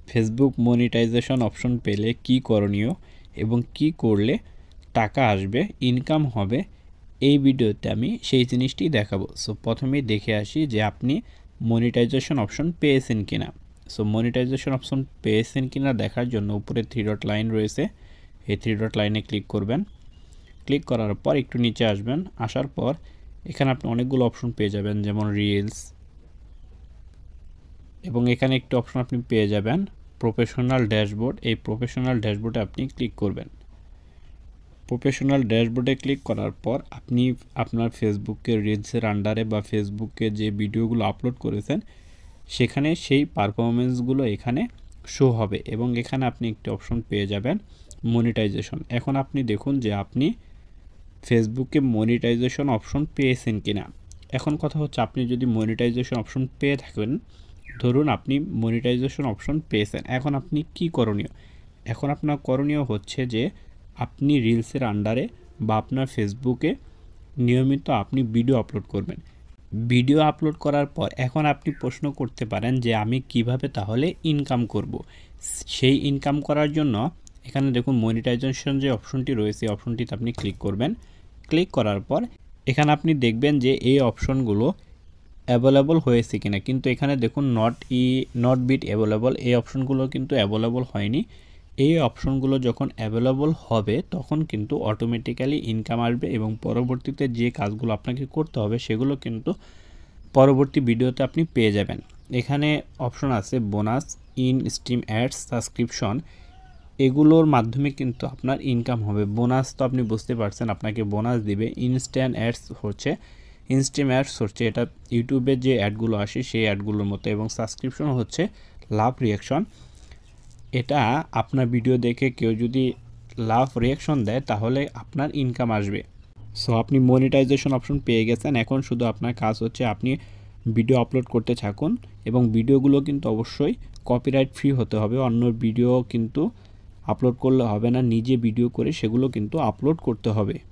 Facebook monetization option পেলে কি করণীয় এবং কি করলে টাকা আসবে, ইনকাম হবে, এই ভিডিওতে আমি সেই জিনিসটি দেখাবো। সো প্রথমেই দেখে আসি যে আপনি মনিটাইজেশন অপশন পেয়েছেন কিনা। সো মনিটাইজেশন অপশন পেয়েছেন কিনা দেখার জন্য উপরে 3 ডট লাইন রয়েছে, এই 3 ডট লাইনে ক্লিক করবেন। ক্লিক করার পর একটু নিচে আসবেন, আসার পর এখানে আপনি অনেকগুলো অপশন পেয়ে যাবেন, যেমন রিলস, এবং এখানে একটি অপশন আপনি পেয়ে যাবেন প্রফেশনাল ড্যাশবোর্ড। এই প্রফেশনাল ড্যাশবোর্ডে আপনি ক্লিক করবেন। প্রফেশনাল ড্যাশবোর্ডে ক্লিক করার পর আপনি আপনার ফেসবুকের রিলসের আন্ডারে বা ফেসবুকে যে ভিডিওগুলো আপলোড করেছেন সেখানে সেই পারফরমেন্সগুলো এখানে শো হবে, এবং এখানে আপনি একটি অপশন পেয়ে যাবেন মনিটাইজেশন। এখন আপনি দেখুন যে আপনি ফেসবুকে মনিটাইজেশন অপশন পেয়েছেন কিনা। এখন কথা হচ্ছে, আপনি যদি মনিটাইজেশন অপশন পেয়ে থাকেন, ধরুন আপনি মনিটাইজেশন অপশন পেয়েছেন, এখন আপনি কি করণীয়? এখন আপনার করণীয় হচ্ছে যে আপনি রিলসের আন্ডারে বা আপনার ফেসবুকে নিয়মিত আপনি ভিডিও আপলোড করবেন। ভিডিও আপলোড করার পর এখন আপনি প্রশ্ন করতে পারেন যে আমি কিভাবে তাহলে ইনকাম করব। সেই ইনকাম করার জন্য এখানে দেখুন মনিটাইজেশন যে অপশনটি রয়েছে এই অপশনটিতে আপনি ক্লিক করবেন। ক্লিক করার পর এখানে আপনি দেখবেন যে এই অপশনগুলো অ্যাভেলেবল হয়েছে কিনা, কিন্তু এখানে দেখুন নট বিট অ্যাভেলেবল, এই অপশনগুলো কিন্তু অ্যাভেলেবল হয়নি। এই অপশনগুলো যখন অ্যাভেলেবল হবে তখন কিন্তু অটোমেটিক্যালি ইনকাম আসবে, এবং পরবর্তীতে যে কাজগুলো আপনাকে করতে হবে সেগুলো কিন্তু পরবর্তী ভিডিওতে আপনি পেয়ে যাবেন। এখানে অপশন আছে bonus, in stream ads, subscription, এগুলোর মাধ্যমে কিন্তু আপনার ইনকাম হবে। বোনাস তো আপনি বুঝতে পারছেন, আপনাকে বোনাস দিবে। ইনস্ট্যান্ট অ্যাডস হচ্ছে, ইনস্ট্রিম অ্যাডস হচ্ছে এটা ইউটিউবে যে অ্যাডগুলো আসে সেই অ্যাডগুলোর মতো, এবং সাবস্ক্রিপশন হচ্ছে লাভ রিয়াকশন। এটা আপনার ভিডিও দেখে কেউ যদি লাভ রিয়াকশন দেয় তাহলে আপনার ইনকাম আসবে। সো আপনি মনিটাইজেশন অপশন পেয়ে গেছেন, এখন শুধু আপনার কাজ হচ্ছে আপনি ভিডিও আপলোড করতে থাকুন, এবং ভিডিওগুলো কিন্তু অবশ্যই কপিরাইট ফ্রি হতে হবে। অন্য ভিডিও কিন্তু আপলোড করলে হবে না, নিজে ভিডিও করে সেগুলো কিন্তু আপলোড করতে হবে।